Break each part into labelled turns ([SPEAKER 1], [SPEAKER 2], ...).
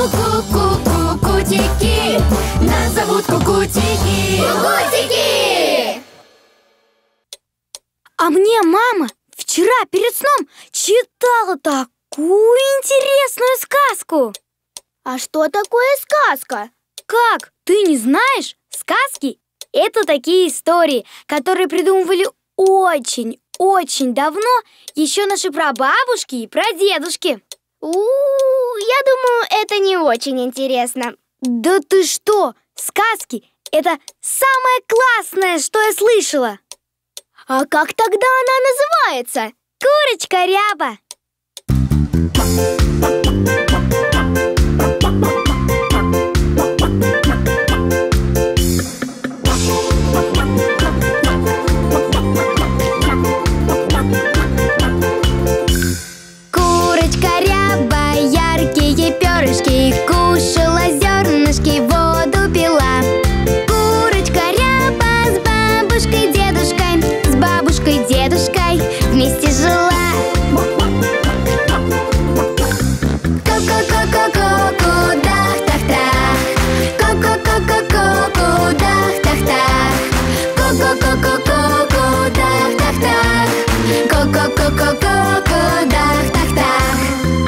[SPEAKER 1] Ку-ку-ку-ку-кутики, нас зовут Кукутики. Кукутики!
[SPEAKER 2] А мне мама вчера перед сном читала такую интересную сказку.
[SPEAKER 3] А что такое сказка?
[SPEAKER 2] Как? Ты не знаешь? Сказки — это такие истории, которые придумывали очень давно еще наши прабабушки и прадедушки.
[SPEAKER 3] Я думаю, это не очень интересно.
[SPEAKER 2] Да ты что? Сказки — это самое классное, что я слышала.
[SPEAKER 3] А как тогда она называется?
[SPEAKER 2] Курочка Ряба.
[SPEAKER 3] Курочка Ряба, яркие перышки, кушала зернышки, воду пила. Курочка Ряба с бабушкой, дедушкой вместе жила. Ко-ко-ко-ко-ко-ко, дах-тах-тах. Ко-ко-ко-ко-ко-ко, дах-тах-тах. Ко-ко-ко-ко-ко-ко, дах-тах-тах. Ко-ко-ко-ко-ко-ко, дах-тах-тах.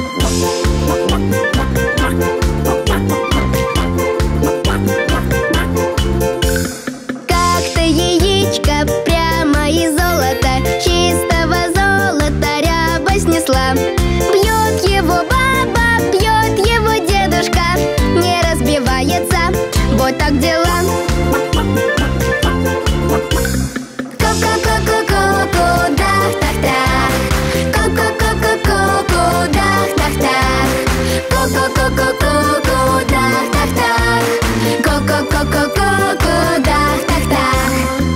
[SPEAKER 3] Как-то яичко прямо из золота, чистого золота Ряба снесла. Бьет его баба, бьет его дедушка, не разбивается, вот так дела. Ко-ко-ко-ко-ко-ко, дах-тах-тах. Ко-ко-ко-ко-ко-ко, дах-тах-тах. Ко-ко-ко-ко-ко-ко, дах-тах-тах. Ко-ко-ко-ко-ко-ко, дах-тах-тах.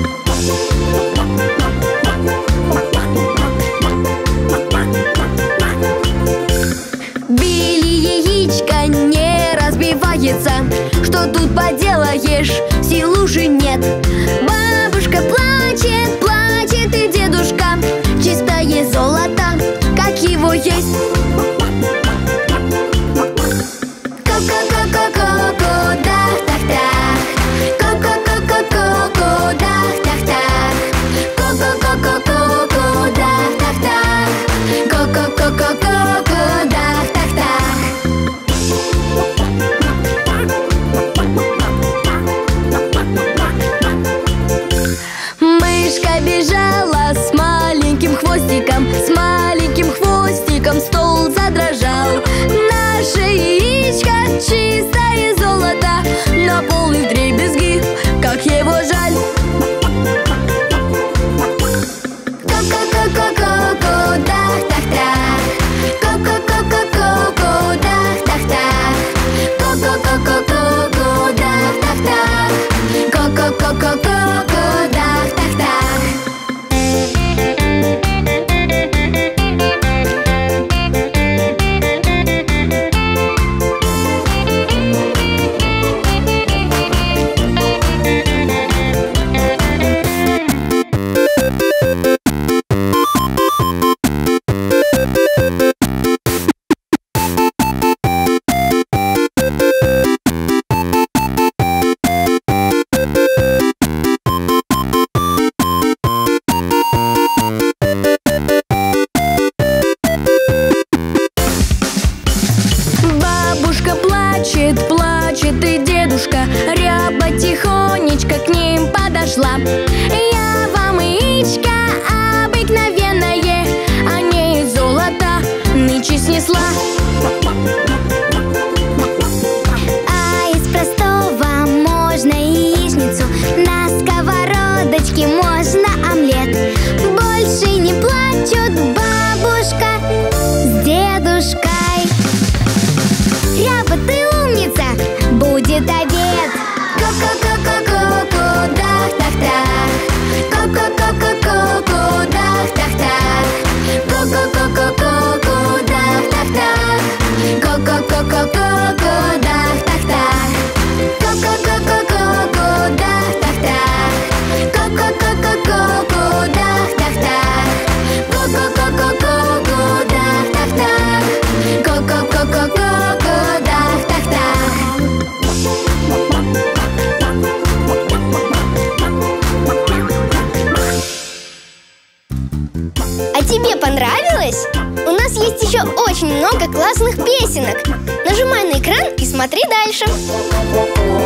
[SPEAKER 3] Били яичко, не разбивается. Что тут поделаешь, сил уже нет. Бабушка плачет, плачет и дедушка. Чистое золото, как его есть. Ко-ко-ко-ко-ко-ко, дах-тах-тах. Ко-ко-ко-ко-ко-ко, дах-тах-тах. Ко-ко-ко-ко-ко-ко, дах-тах-тах. Ко-ко-ко-ко-ко-ко, дах-тах-тах. Мышка бежала с маленьким хвостиком, стол задрожал. Наше яичко чистое золото, на пол и вдребезги, как его жаль. Ко-ко-ко-ко-ко-ко, дах-тах-тах. Ко-ко-ко-ко-ко-ко, дах-тах-тах. Ко-ко-ко-ко-ко-ко, дах-тах-тах. Ко-ко-ко-ко-ко-ко, дах-тах-тах. Бабушка плачет, плачет и дедушка. Ряба тихонечко к ним подошла. Я вам яичко обыкновенное, а не из золота нынче снесла. А из простого можно яичницу, на сковородочке можно омлет. Больше не плачут бабушка с дедушкой. Ряба, ты умница, будет обед. Ко-ко-ко-ко-ко-ко, дах-тах-тах. Ко-ко-ко-ко-ко-ко, дах-тах-тах. Ко-ко-ко-ко-ко-ко, дах-тах-тах. Ко-ко-ко-ко-ко-ко, дах-тах-тах. Ко-ко-ко-ко-ко-ко, дах-тах-тах. Ко-ко-ко-ко-ко-ко, дах-тах-тах. Ко-ко-ко-ко-ко-ко, дах-тах-тах. Ко-ко-ко-ко-ко-ко, дах-тах-тах. А тебе понравилось? У нас есть еще очень много классных песенок. Нажимай на экран и смотри дальше.